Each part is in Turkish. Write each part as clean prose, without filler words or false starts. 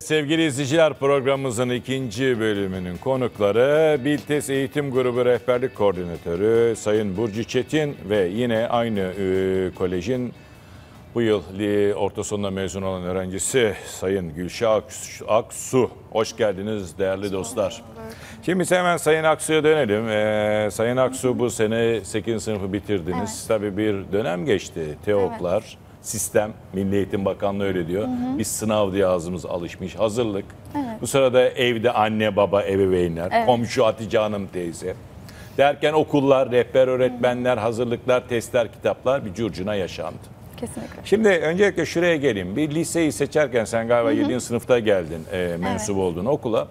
Sevgili izleyiciler, programımızın ikinci bölümünün konukları Biltes Eğitim Grubu Rehberlik Koordinatörü Sayın Burcu Çetin ve yine aynı kolejin bu yıl orta sonunda mezun olan öğrencisi Sayın Gülşah Aksu. Hoş geldiniz değerli dostlar. Şimdi biz hemen Sayın Aksu'ya dönelim. Sayın Aksu, bu sene 8. sınıfı bitirdiniz. Evet. Tabii bir dönem geçti. TEOK'lar. Evet. Sistem, Milli Eğitim Bakanlığı öyle diyor. Biz sınav diye ağzımız alışmış. Hazırlık. Evet. Bu sırada evde anne, baba, ebeveynler, komşu Hatice Hanım teyze. Derken okullar, rehber öğretmenler, hazırlıklar, testler, kitaplar bir curcuna yaşandı. Kesinlikle. Şimdi öncelikle şuraya geleyim. Bir liseyi seçerken sen galiba 7. sınıfta geldin, mensup oldun okula.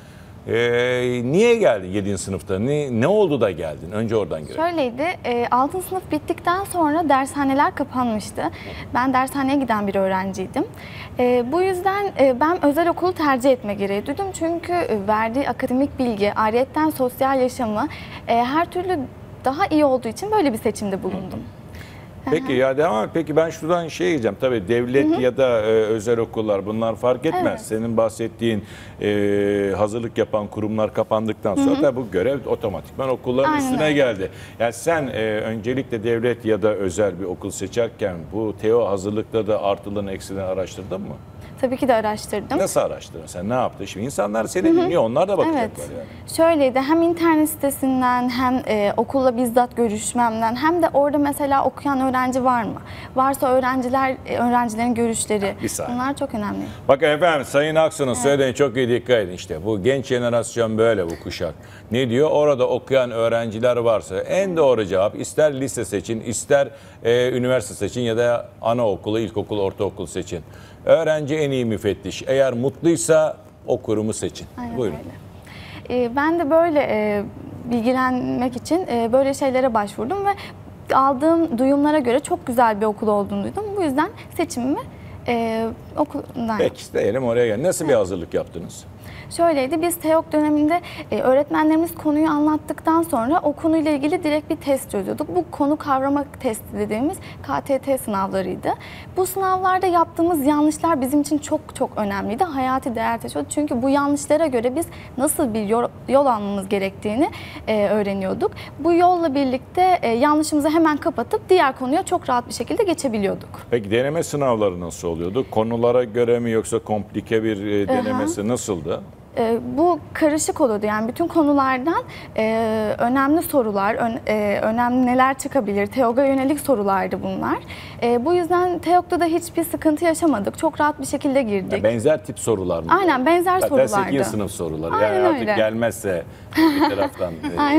Niye geldin 7. sınıfta? Ne oldu da geldin? Önce oradan girelim. Şöyleydi, 6. sınıf bittikten sonra dershaneler kapanmıştı. Ben dershaneye giden bir öğrenciydim. Bu yüzden ben özel okulu tercih etme gereği duydum. Çünkü verdiği akademik bilgi, ayrıyetten sosyal yaşamı her türlü daha iyi olduğu için böyle bir seçimde bulundum. Peki ya devam et. Peki ben şuradan şey diyeceğim. Tabii devlet ya da özel okullar bunlar fark etmez. Evet. Senin bahsettiğin hazırlık yapan kurumlar kapandıktan sonra da bu görev otomatikman okulların üstüne geldi. Yani sen öncelikle devlet ya da özel bir okul seçerken bu TEO hazırlıkta da artılarını eksilerini araştırdın mı? Tabii ki de araştırdım. Nasıl araştırdın? Sen ne yaptın? Şimdi insanlar seni dinliyor, onlar da bakacaklar yani. Şöyleydi, hem internet sitesinden hem okulla bizzat görüşmemden hem de orada mesela okuyan öğrenci var mı? Varsa öğrencilerin görüşleri. Bunlar çok önemli. Bakın efendim, Sayın Aksu'nun söylediğine çok iyi dikkat edin işte. Bu genç jenerasyon böyle, bu kuşak. Ne diyor? Orada okuyan öğrenciler varsa en doğru cevap, ister lise seçin, ister üniversite seçin ya da anaokulu, ilkokul, ortaokul seçin. Öğrenci en iyi müfettiş. Eğer mutluysa o kurumu seçin. Aynen buyurun. Öyle. Ben de böyle bilgilenmek için böyle şeylere başvurdum ve aldığım duyumlara göre çok güzel bir okul olduğunu duydum. Bu yüzden seçimimi okuldan. Peki diyelim oraya gel. Nasıl bir hazırlık yaptınız? Şöyleydi, biz TEOK döneminde öğretmenlerimiz konuyu anlattıktan sonra o konuyla ilgili direkt bir test çözüyorduk. Bu konu kavrama testi dediğimiz KTT sınavlarıydı. Bu sınavlarda yaptığımız yanlışlar bizim için çok önemliydi. Hayati değer taşıyordu. Çünkü bu yanlışlara göre biz nasıl bir yol almamız gerektiğini öğreniyorduk. Bu yolla birlikte yanlışımızı hemen kapatıp diğer konuya çok rahat bir şekilde geçebiliyorduk. Peki deneme sınavları nasıl oluyordu? Konulara göre mi yoksa komplike bir denemesi nasıldı? Bu karışık oluyordu, yani bütün konulardan önemli sorular, önemli neler çıkabilir, TEOG'a yönelik sorulardı bunlar. Bu yüzden TEOG'da da hiçbir sıkıntı yaşamadık, çok rahat bir şekilde girdik. Ya benzer tip sorular mı? Aynen, benzer sorulardı. Zaten 8. sınıf soruları, aynen yani artık öyle. gelmezse bir taraftan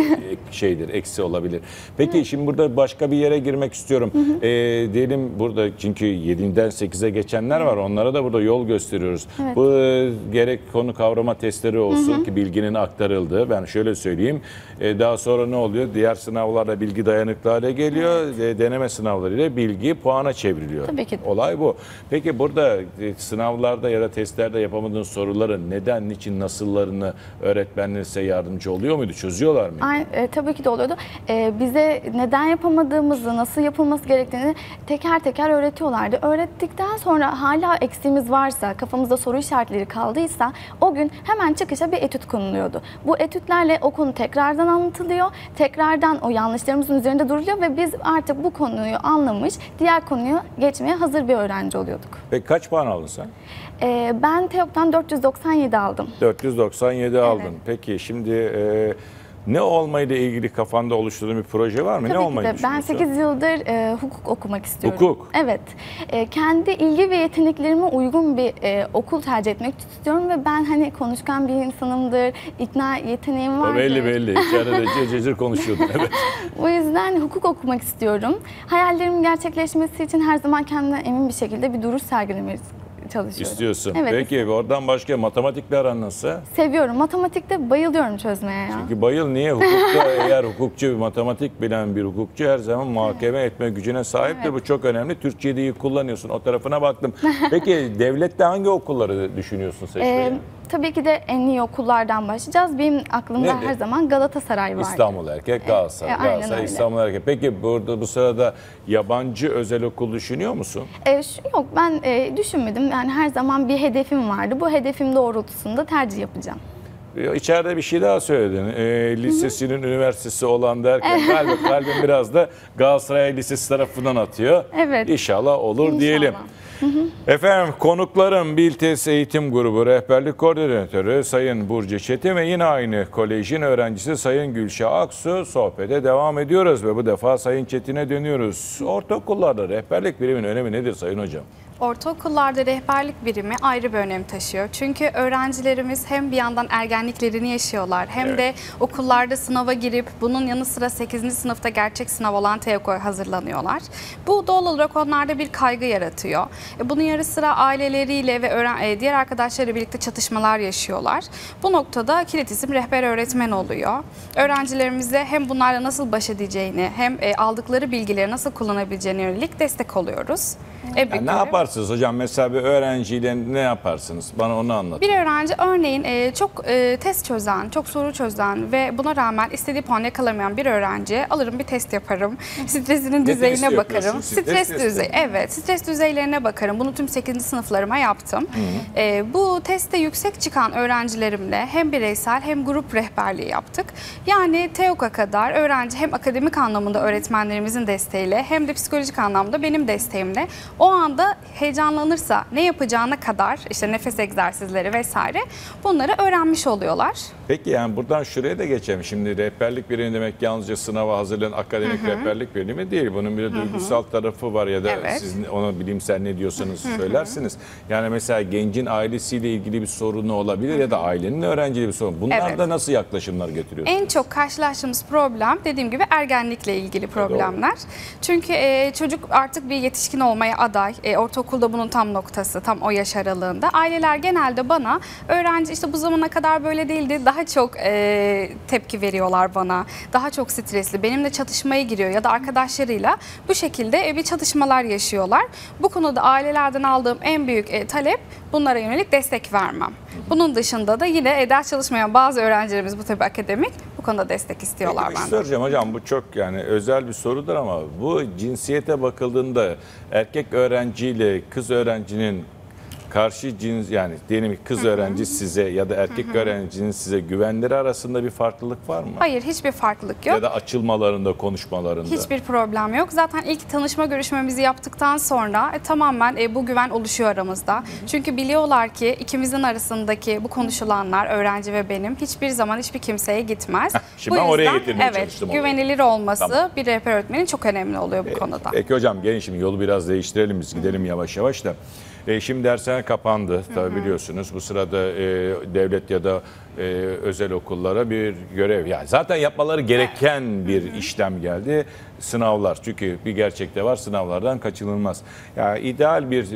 eksi olabilir. Peki şimdi burada başka bir yere girmek istiyorum. Diyelim burada, çünkü 7'den 8'e geçenler var, onlara da burada yol gösteriyoruz. Evet. Bu gerek konu kavrama testleri olsun ki bilginin aktarıldığı, ben şöyle söyleyeyim, daha sonra ne oluyor? Diğer sınavlarda bilgi dayanıklı hale geliyor, deneme sınavlarıyla bilgi puana çevriliyor. Tabii ki. Olay bu. Peki burada sınavlarda ya da testlerde yapamadığın soruların neden, niçin, nasıllarını öğretmenler size yardımcı oluyor muydu? Çözüyorlar mıydı? Tabii ki de oluyordu. Bize neden yapamadığımızı, nasıl yapılması gerektiğini teker teker öğretiyorlardı. Öğrettikten sonra hala eksiğimiz varsa, kafamızda soru işaretleri kaldıysa o gün hemen çıkışa bir etüt konuluyordu. Bu etütlerle o konu tekrardan anlatılıyor, tekrardan o yanlışlarımızın üzerinde duruluyor ve biz artık bu konuyu anlamış, diğer konuyu geçmeye hazır bir öğrenci oluyorduk. Peki kaç puan aldın sen? Ben TEOG'dan 497 aldım. 497 aldın. Evet. Peki şimdi ne olmayla ilgili kafanda oluşturduğun bir proje var mı? Tabii ne olmayı düşünüyorsun? Ben 8 yıldır hukuk okumak istiyorum. Hukuk? Evet. Kendi ilgi ve yeteneklerime uygun bir okul tercih etmek istiyorum ve ben hani konuşkan bir insanımdır, ikna yeteneğim vardır. Belli. İçeride cecir konuşuyordun. Evet. O yüzden hukuk okumak istiyorum. Hayallerimin gerçekleşmesi için her zaman kendimden emin bir şekilde bir duruş sergilemeyi çalışıyorum. İstiyorsun. Evet, Peki istiyorum. oradan başka matematikle aran nasıl? Seviyorum. Matematikte bayılıyorum çözmeye ya. Çünkü niye? Hukukta eğer hukukçu, matematik bilen bir hukukçu her zaman muhakeme etme gücüne sahiptir. Evet. Bu çok önemli. Türkçeyi de iyi kullanıyorsun. O tarafına baktım. Peki devlette hangi okulları düşünüyorsun seçmeye? Tabii ki de en iyi okullardan başlayacağız. Benim aklımda Nedir? her zaman Galatasaray vardı. İstanbul Erkek, Galatasaray. aynen Galatasaray, öyle. İstanbul Erkek. Peki bu sırada yabancı özel okul düşünüyor musun? Yok, ben düşünmedim. Yani her zaman bir hedefim vardı. Bu hedefim doğrultusunda tercih yapacağım. İçeride bir şey daha söyledin. Lisesinin üniversitesi olan derken kalbim biraz da Galatasaray Lisesi tarafından atıyor. Evet. İnşallah olur İnşallah. diyelim. Efendim konuklarım Biltes Eğitim Grubu Rehberlik Koordinatörü Sayın Burcu Çetin ve yine aynı kolejin öğrencisi Sayın Gülşah Aksu sohbete devam ediyoruz ve bu defa Sayın Çetin'e dönüyoruz. Ortaokullarda rehberlik biriminin önemi nedir Sayın Hocam? Ortaokullarda rehberlik birimi ayrı bir önem taşıyor. Çünkü öğrencilerimiz hem bir yandan ergenliklerini yaşıyorlar hem de okullarda sınava girip bunun yanı sıra 8. sınıfta gerçek sınav olan TEOK'ya hazırlanıyorlar. Bu doğal olarak onlarda bir kaygı yaratıyor. Bunun yanı sıra aileleriyle ve diğer arkadaşlarıyla birlikte çatışmalar yaşıyorlar. Bu noktada kilit isim rehber öğretmen oluyor. Öğrencilerimize hem bunlarla nasıl baş edeceğini hem aldıkları bilgileri nasıl kullanabileceğine yönelik destek oluyoruz. Yani ne yaparsınız hocam? Mesela bir öğrenciyle ne yaparsınız? Bana onu anlatın. Bir öğrenci örneğin çok test çözen, çok soru çözen ve buna rağmen istediği puanı yakalamayan bir öğrenciye alırım bir test yaparım. Stresinin düzeyine bakarım. Stres düzeyi. Evet, stres düzeylerine bakarım. Bunu tüm 8. sınıflarıma yaptım. Bu testte yüksek çıkan öğrencilerimle hem bireysel hem grup rehberliği yaptık. Yani TEOK'a kadar öğrenci hem akademik anlamında öğretmenlerimizin desteğiyle hem de psikolojik anlamda benim desteğimle o anda heyecanlanırsa ne yapacağına kadar işte nefes egzersizleri vesaire bunları öğrenmiş oluyorlar. Peki yani buradan şuraya da geçelim. Şimdi rehberlik birimi demek yalnızca sınava hazırlayan akademik rehberlik birimi değil. Bunun bir de duygusal tarafı var ya da siz ona bilimsel ne diyorsanız söylersiniz. Yani mesela gencin ailesiyle ilgili bir sorunu olabilir ya da ailenin öğrenciyle bir sorun. Bunlarda nasıl yaklaşımlar getiriyorsunuz? En çok karşılaştığımız problem dediğim gibi ergenlikle ilgili problemler. Çünkü çocuk artık bir yetişkin olmaya aday. Ortaokulda bunun tam noktası, tam o yaş aralığında. Aileler genelde bana öğrenci işte bu zamana kadar böyle değildi. Daha çok tepki veriyorlar bana. Daha çok stresli. Benimle çatışmaya giriyor ya da arkadaşlarıyla bu şekilde bir çatışmalar yaşıyorlar. Bu konuda ailelerden aldığım en büyük talep bunlara yönelik destek vermem. Bunun dışında da yine ders çalışmayan bazı öğrencilerimiz bu tabii akademik bu konuda destek istiyorlar Peki, benden. soracağım hocam bu çok yani özel bir sorudur ama bu cinsiyete bakıldığında erkek öğrenciyle kız öğrencinin karşı cins yani diyelim ki kız öğrenci size ya da erkek öğrencinin size güvenleri arasında bir farklılık var mı? Hayır, hiçbir farklılık yok. Ya da açılmalarında, konuşmalarında. Hiçbir problem yok. Zaten ilk tanışma görüşmemizi yaptıktan sonra tamamen bu güven oluşuyor aramızda. Çünkü biliyorlar ki ikimizin arasındaki bu konuşulanlar, öğrenci ve benim hiçbir zaman hiçbir kimseye gitmez. Şimdi ben oraya getirmeye çalıştım. Güvenilir olması Tamam. bir rehber öğretmenin çok önemli oluyor bu konuda. Peki hocam gelin şimdi yolu biraz değiştirelim biz gidelim yavaş yavaş da. Şimdi dersler kapandı tabii biliyorsunuz. Bu sırada devlet ya da özel okullara bir görev yani zaten yapmaları gereken bir işlem geldi. Sınavlar çünkü bir gerçekte var sınavlardan kaçınılmaz. Yani ideal bir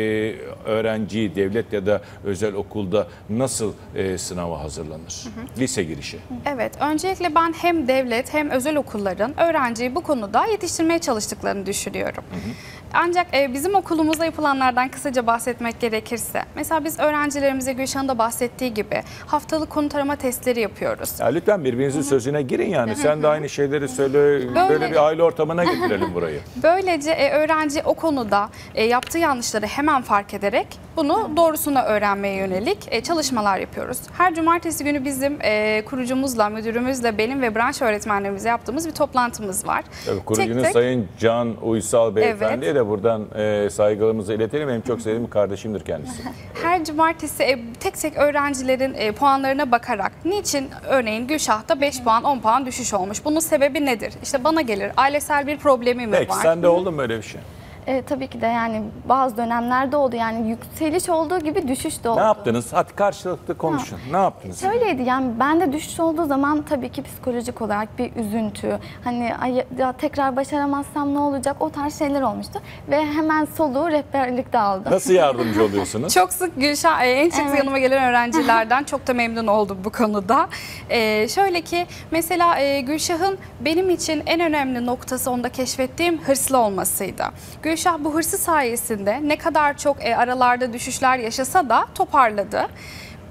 öğrenci devlet ya da özel okulda nasıl sınava hazırlanır? Lise girişi. Evet, öncelikle ben hem devlet hem özel okulların öğrenciyi bu konuda yetiştirmeye çalıştıklarını düşünüyorum. Ancak bizim okulumuzda yapılanlardan kısaca bahsetmek gerekirse, mesela biz öğrencilerimize Gülşah'ın da bahsettiği gibi haftalık konu tarama testleri yapıyoruz. Ya lütfen birbirinizin sözüne girin yani. Sen de aynı şeyleri söyle. Böyle bir aile ortamına getirelim burayı. Böylece öğrenci o konuda yaptığı yanlışları hemen fark ederek bunu doğrusunu öğrenmeye yönelik çalışmalar yapıyoruz. Her cumartesi günü bizim kurucumuzla, müdürümüzle, benim ve branş öğretmenlerimizle yaptığımız bir toplantımız var. Evet, kurucunuz Sayın Can Uysal Beyefendi'ye de buradan saygılarımızı iletelim. Benim çok sevdiğim kardeşimdir kendisi. Her cumartesi tek tek öğrencilerin puanlarına bakarak niçin örneğin Gülşah'ta 5 puan 10 puan düşüş olmuş? Bunun sebebi nedir? İşte bana gelir ailesel bir problemi mi var? Peki sende oldu mu öyle bir şey? Tabii ki de yani bazı dönemlerde oldu yani yükseliş olduğu gibi düşüş de oldu. Ne yaptınız? Hadi karşılıklı konuşun. Ne yaptınız? Şöyleydi yani bende düşüş olduğu zaman tabii ki psikolojik olarak bir üzüntü. Hani ya tekrar başaramazsam ne olacak o tarz şeyler olmuştu. Ve hemen soluğu rehberlikte aldım. Nasıl yardımcı oluyorsunuz? Çok sık Gülşah en çok yanıma gelen öğrencilerden çok da memnun oldum bu konuda. Şöyle ki mesela Gülşah'ın benim için en önemli noktası onda keşfettiğim hırslı olmasıydı. Gülşah bu hırsı sayesinde ne kadar çok aralarda düşüşler yaşasa da toparladı.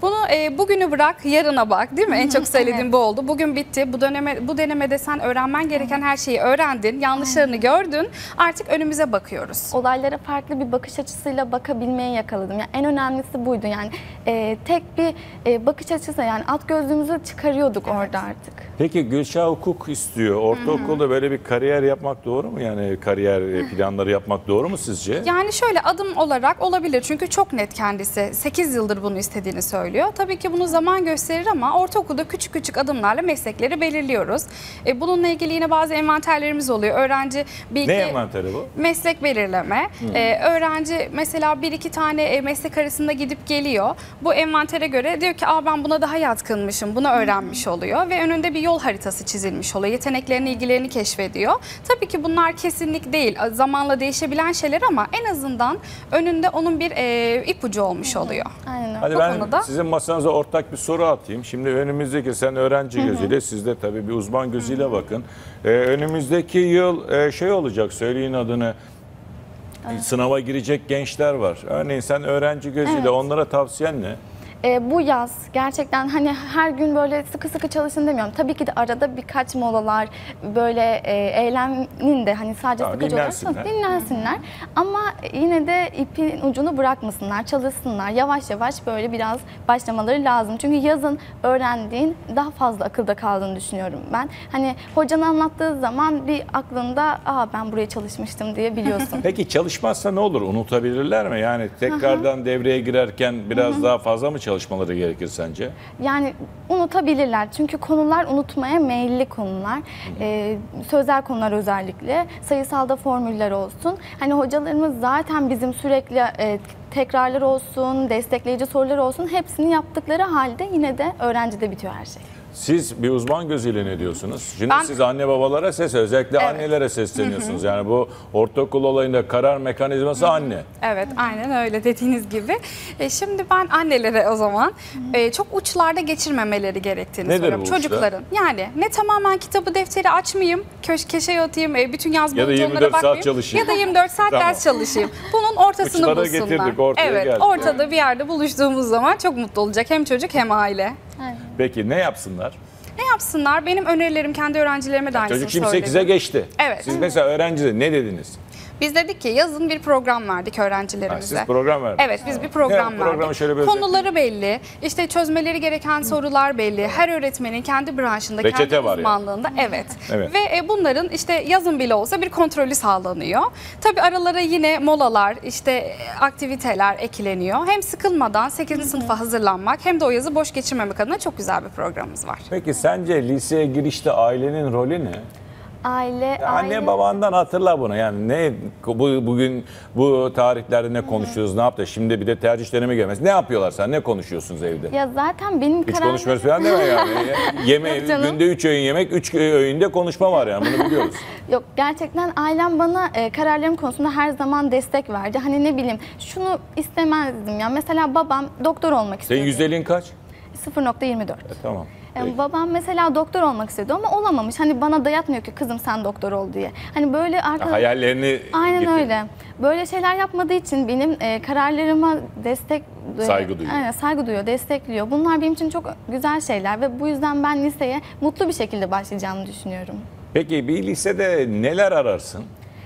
Bunu bugünü bırak, yarına bak, değil mi? En çok söylediğim Evet. bu oldu. Bugün bitti. Bu denemede sen öğrenmen gereken her şeyi öğrendin. Yanlışlarını gördün. Artık önümüze bakıyoruz. Olaylara farklı bir bakış açısıyla bakabilmeyi yakaladım. Yani en önemlisi buydu. Yani tek bir bakış açısı, yani alt gözlüğümüzü çıkarıyorduk orada artık. Peki Gülşah hukuk istiyor. Ortaokulda böyle bir kariyer yapmak doğru mu? Yani kariyer planları yapmak doğru mu sizce? Yani şöyle adım olarak olabilir. Çünkü çok net kendisi. 8 yıldır bunu istediğini söylüyor. Tabii ki bunu zaman gösterir ama ortaokulda küçük küçük adımlarla meslekleri belirliyoruz. Bununla ilgili yine bazı envanterlerimiz oluyor. Öğrenci bilgi... Ne envanteri bu? Meslek belirleme. Öğrenci mesela bir iki tane meslek arasında gidip geliyor. Bu envantere göre diyor ki ben buna daha yatkınmışım, bunu öğrenmiş oluyor ve önünde bir yol haritası çizilmiş oluyor. Yeteneklerini, ilgilerini keşfediyor. Tabii ki bunlar kesinlik değil, zamanla değişebilen şeyler ama en azından önünde onun bir ipucu olmuş oluyor. Aynen öyle. Hadi Bu ben konuda- sizin masanıza ortak bir soru atayım. Şimdi önümüzdeki, sen öğrenci gözüyle, siz de tabii bir uzman gözüyle bakın. Önümüzdeki yıl şey olacak, söyleyin adını. Sınava girecek gençler var. Örneğin sen öğrenci gözüyle, Evet. onlara tavsiyen ne? Bu yaz gerçekten hani her gün böyle sıkı sıkı çalışın demiyorum. Tabii ki de arada birkaç molalar, böyle eğlenin de hani sadece Tamam, sıkıcı olarak dinlensinler. dinlensinler. Ama yine de ipin ucunu bırakmasınlar, çalışsınlar. Yavaş yavaş böyle biraz başlamaları lazım. Çünkü yazın öğrendiğin daha fazla akılda kaldığını düşünüyorum ben. Hani hocanın anlattığı zaman bir aklında ben buraya çalışmıştım diye biliyorsun. Peki çalışmazsa ne olur? Unutabilirler mi? Yani tekrardan devreye girerken biraz daha fazla mı çalışmaları gerekir sence? Yani unutabilirler. Çünkü konular unutmaya meyilli konular. Sözel konular özellikle. Sayısalda formüller olsun. Hani hocalarımız zaten bizim sürekli tekrarlar olsun, destekleyici sorular olsun hepsini yaptıkları halde yine de öğrencide bitiyor her şey. Siz bir uzman gözüyle ne diyorsunuz? Şimdi Ben- siz anne babalara özellikle Evet. annelere sesleniyorsunuz. Yani bu ortaokul olayında karar mekanizması anne. Evet, aynen öyle dediğiniz gibi. Şimdi ben annelere o zaman çok uçlarda geçirmemeleri gerektiğini Nedir söylüyorum. bu uçlar? Çocukların. Yani ne tamamen kitabı, defteri açmayayım, köşeye atayım, bütün yaz Ya da boyunca 24 onlara saat bakmayayım. çalışayım. Ya da 24 saat Tamam. ders çalışayım. Bunun ortasını Uçlara bulsunlar. getirdik, ortaya evet, geldik. ortada bir yerde buluştuğumuz zaman çok mutlu olacak hem çocuk hem aile. Peki ne yapsınlar? Ne yapsınlar? Benim önerilerim kendi öğrencilerime de aynısını Çocuk şimdi söyledim. 8'e geçti. Evet. Siz mesela öğrencide ne dediniz? Biz dedik ki yazın bir program verdik öğrencilerimize. Siz program verdiniz. Evet, biz bir program Ne, programı verdik. şöyle bir Konuları belli, işte çözmeleri gereken sorular belli. Her öğretmenin kendi branşında, Reçete kendi var yani. uzmanlığında. Evet. Evet. Ve bunların işte yazın bile olsa bir kontrolü sağlanıyor. Tabii aralara yine molalar, işte aktiviteler ekleniyor. Hem sıkılmadan 8. sınıfa hazırlanmak hem de o yazı boş geçirmemek adına çok güzel bir programımız var. Peki sence liseye girişte ailenin rolü ne? Anne babandan hatırla bunu. Yani ne bugün bu tarihlerde ne konuşuyoruz, ne yaptı? Şimdi bir de tercih dönemi gelmez. Ne yapıyorlar sen? Ne konuşuyorsunuz evde? Ya zaten benim Hiç konuşmuyoruz falan deme yani. Yok canım. Günde 3 öğün yemek, 3 öğünde konuşma var yani, bunu biliyoruz. Yok, gerçekten ailem bana kararlarım konusunda her zaman destek verdi. Hani ne bileyim, şunu istemezdim ya. Mesela babam doktor olmak Senin istiyordu. yüzdeliğin kaç? 0.24. Tamam. Peki. Babam mesela doktor olmak istedi ama olamamış. Hani bana dayatmıyor ki kızım sen doktor ol diye. Hani böyle Hayallerini Aynen getir. öyle. Böyle şeyler yapmadığı için benim kararlarıma destek Saygı duyuyor. Aynen, saygı duyuyor, destekliyor. Bunlar benim için çok güzel şeyler ve bu yüzden ben liseye mutlu bir şekilde başlayacağımı düşünüyorum. Peki bir lisede neler ararsın?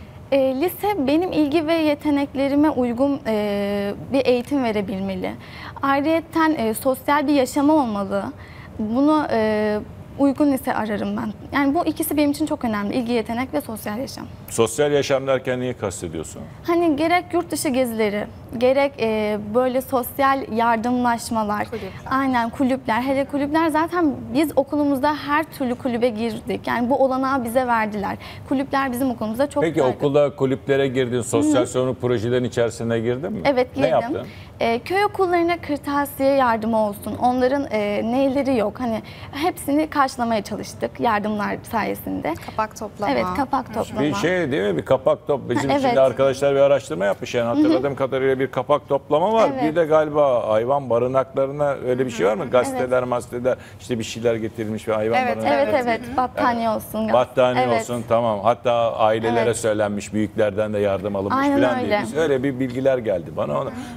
Lise benim ilgi ve yeteneklerime uygun bir eğitim verebilmeli. Ayrıyeten sosyal bir yaşamı olmalı. Bunu uygun lise ararım ben. Yani bu ikisi benim için çok önemli. İlgi, yetenek ve sosyal yaşam. Sosyal yaşam derken neyi kastediyorsun? Hani gerek yurt dışı gezileri, gerek böyle sosyal yardımlaşmalar, Kulüpler. aynen kulüpler. Hele kulüpler zaten biz okulumuzda her türlü kulübe girdik. Yani bu olanağı bize verdiler. Kulüpler bizim okulumuzda çok Peki yaygın. okulda kulüplere girdin, sosyal sorumluluk projelerin içerisine girdin mi? Evet, Ne girdim. yaptın? Köy okullarına kırtasiye yardımı olsun. Onların neyleri yok. Hani hepsini karşılamaya çalıştık yardımlar sayesinde. Kapak toplama. Evet, kapak toplama. Bir şey değil mi? Bir kapak top. Bizim Evet. şimdi arkadaşlar bir araştırma yapmış. Yani hatırladığım kadarıyla bir kapak toplama var. Evet. Bir de galiba hayvan barınaklarına öyle bir şey var mı? Gazeteler, mazeteler işte bir şeyler getirilmiş ve hayvan Evet, barınağı. Evet, battaniye olsun. Battaniye Evet. olsun, tamam. Hatta ailelere Evet. söylenmiş, büyüklerden de yardım alınmış Aynen falan öyle. diye. Öyle bir bilgiler geldi bana. Hocam peki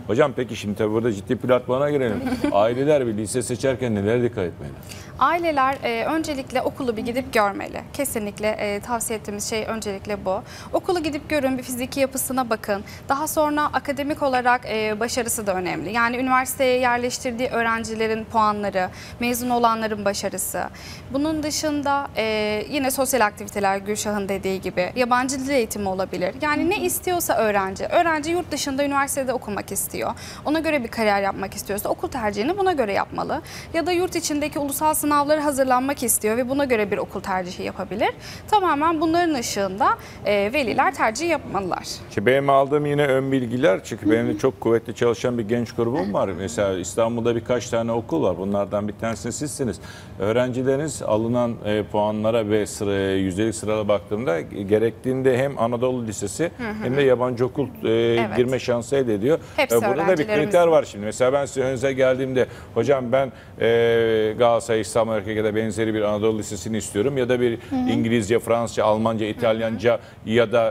Peki şimdi tabii burada ciddi platforma girelim. Aileler bir lise seçerken nelere dikkat etmeli? Aileler öncelikle okulu bir gidip görmeli. Kesinlikle tavsiye ettiğimiz şey öncelikle bu. Okulu gidip görün, bir fiziki yapısına bakın. Daha sonra akademik olarak başarısı da önemli. Yani üniversiteye yerleştirdiği öğrencilerin puanları, mezun olanların başarısı. Bunun dışında yine sosyal aktiviteler, Gülşah'ın dediği gibi yabancı dil eğitimi olabilir. Yani ne istiyorsa öğrenci. Öğrenci yurt dışında üniversitede okumak istiyor. Ona göre bir kariyer yapmak istiyorsa okul tercihini buna göre yapmalı. Ya da yurt içindeki ulusal sınavlara hazırlanmak istiyor ve buna göre bir okul tercihi yapabilir. Tamamen bunların ışığında veliler tercih yapmalılar. Şimdi benim aldığım yine ön bilgiler, çünkü benim de çok kuvvetli çalışan bir genç grubum var. Mesela İstanbul'da birkaç tane okul var. Bunlardan bir tanesi sizsiniz. Öğrencileriniz alınan puanlara ve yüzdelik sırala baktığımda gerektiğinde hem Anadolu Lisesi hem de yabancı okul girme şansı elde ediyor. Hepsi Burada da bir kriter var şimdi. Mesela ben size önünüze geldiğimde hocam ben Galatasaray, İstanbul Erkek'e benzeri bir Anadolu Lisesi'ni istiyorum ya da bir İngilizce, Fransızca, Almanca, İtalyanca ya da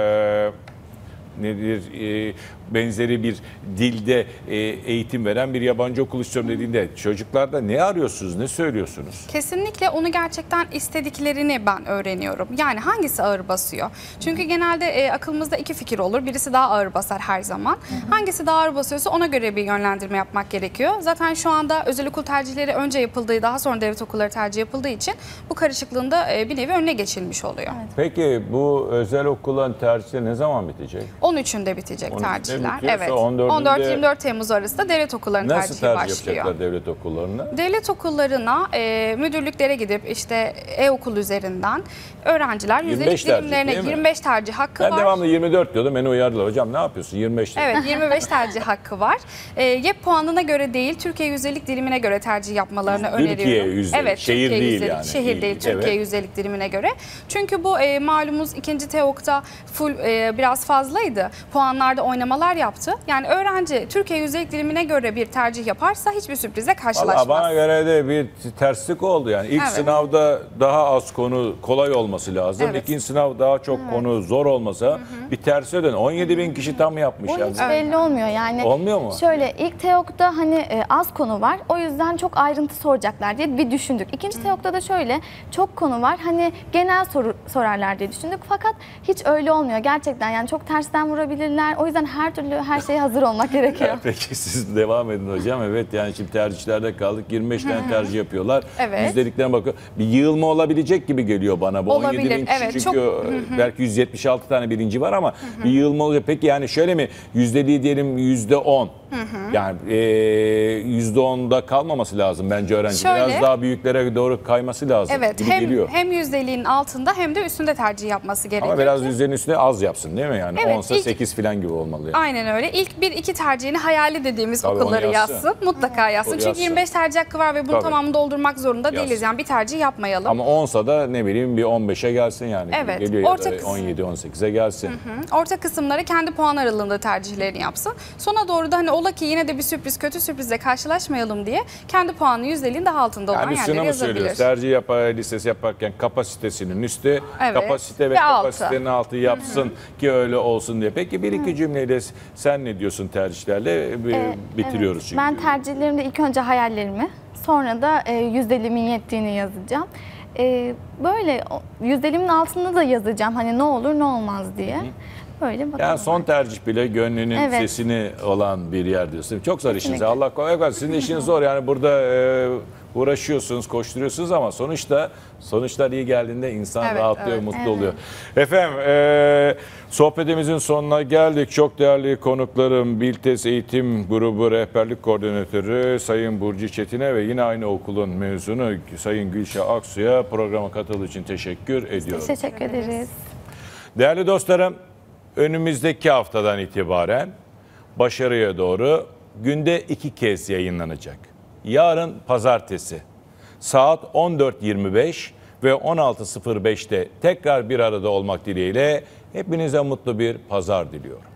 benzeri bir dilde eğitim veren bir yabancı okul istiyorum dediğinde çocuklarda ne arıyorsunuz, ne söylüyorsunuz? Kesinlikle onu gerçekten istediklerini ben öğreniyorum. Yani hangisi ağır basıyor? Çünkü genelde aklımızda iki fikir olur. Birisi daha ağır basar her zaman. Hangisi daha ağır basıyorsa ona göre bir yönlendirme yapmak gerekiyor. Zaten şu anda özel okul tercihleri önce yapıldığı, daha sonra devlet okulları tercih yapıldığı için bu karışıklığın da bir nevi önüne geçilmiş oluyor. Evet. Peki bu özel okulların tercihleri ne zaman bitecek? 13'ünde bitecek 13'ünde tercihler. bitiyorsa Evet. 14'ünde 14-24 Temmuz arasında devlet okullarının nasıl tercihi tercih başlıyor. yapacaklar devlet okullarına? Devlet okullarına müdürlüklere gidip işte e-okul üzerinden öğrenciler 25 yüzdelik tercih, dilimlerine değil mi? 25 tercih hakkı Ben var. devamlı 24 diyordum, beni uyardılar. Hocam ne yapıyorsun? 25 dedim. Evet, 25 tercih hakkı var. YEP puanına göre değil, Türkiye yüzdelik dilimine göre tercih yapmalarını öneriyorum. Türkiye yüzdelik, evet, şehir Türkiye değil yüzdelik, yani. Şehir değil, Türkiye Evet. yüzdelik dilimine göre. Çünkü bu malumuz ikinci TEOK'ta full biraz fazlaydı. Puanlarda oynamalar yaptı. Yani öğrenci Türkiye yüzdelik dilimine göre bir tercih yaparsa hiçbir sürprize karşılaşmaz. Valla bana göre de bir terslik oldu yani. İlk Evet. sınavda daha az konu kolay olması lazım. Evet. İkinci sınav daha çok konu zor olmasa bir terse dön. 17 bin kişi tam yapmış Bu yani. hiç belli olmuyor yani. Olmuyor mu? Şöyle ilk TEOK'ta hani az konu var, o yüzden çok ayrıntı soracaklar diye bir düşündük. İkinci TEOK'ta da şöyle çok konu var, hani genel soru sorarlar diye düşündük. Fakat hiç öyle olmuyor gerçekten, yani çok tersten vurabilirler. O yüzden her türlü her şeye hazır olmak gerekiyor. Peki siz devam edin hocam. Evet yani şimdi tercihlerde kaldık. 25 tane tercih yapıyorlar. Evet. Yüzdeliklerine bakıyor. Bir yığılma olabilecek gibi geliyor bana. Bu Olabilir, 17 bin kişi evet, çünkü belki 176 tane birinci var ama bir yığılma olacak. Peki yani şöyle mi? Yüzdeliği diyelim %10. Yani %10'da kalmaması lazım bence öğrenci. Şöyle, biraz daha büyüklere doğru kayması lazım Evet, gibi geliyor. hem yüzdeliğin altında hem de üstünde tercih yapması gerekiyor. Ama biraz yüzdenin üstüne az yapsın değil mi? Yani Evet, 10'sa ilk- 8 falan gibi olmalı. Yani. Aynen öyle. İlk 1-2 tercihini hayali dediğimiz Tabii, okulları onu yazsın. yazsın. Mutlaka yazsın. Çünkü yazsın. 25 tercih hakkı var ve bunu Tabii. tamamını doldurmak zorunda değiliz. Yazsın. Yani bir tercih yapmayalım. Ama 10'sa da ne bileyim bir 15'e gelsin yani. Evet, Geliyor orta ya da kısım. 17-18'e gelsin. Orta kısımları kendi puan aralığında tercihlerini yapsın. Sona doğru da hani ola ki yine de bir sürpriz, kötü sürprizle karşılaşmayalım diye kendi puanı yüzdeliğin daha altında olan Yani yerleri şunu mu yazabilir. söylüyoruz? Tercih listesi yaparken kapasitesinin üstü, Evet. kapasite ve Ve altı. kapasitenin altı yapsın ki öyle olsun diye. Peki bir iki cümleyle sen ne diyorsun tercihlerle? Bitiriyoruz Evet. çünkü. Ben tercihlerimde ilk önce hayallerimi, sonra da yüzdeliğimin yettiğini yazacağım. Böyle yüzdeliğimin altında da yazacağım hani ne olur ne olmaz diye. Böyle bakalım. Yani son tercih bile gönlünün Evet. sesini olan bir yer diyorsun. Çok zor işiniz. Kesinlikle. Allah kolaylık versin. Sizin işiniz zor. Yani burada uğraşıyorsunuz, koşturuyorsunuz ama sonuçlar iyi geldiğinde insan Evet, rahatlıyor, evet. mutlu oluyor. Efendim sohbetimizin sonuna geldik. Çok değerli konuklarım Biltes Eğitim Grubu Rehberlik Koordinatörü Sayın Burcu Çetin'e ve yine aynı okulun mezunu Sayın Gülşah Aksu'ya programa katıldığı için teşekkür ediyorum. Teşekkür ederiz. Değerli dostlarım, önümüzdeki haftadan itibaren başarıya doğru günde 2 kez yayınlanacak. Yarın pazartesi saat 14.25 ve 16.05'te tekrar bir arada olmak dileğiyle hepinize mutlu bir pazar diliyorum.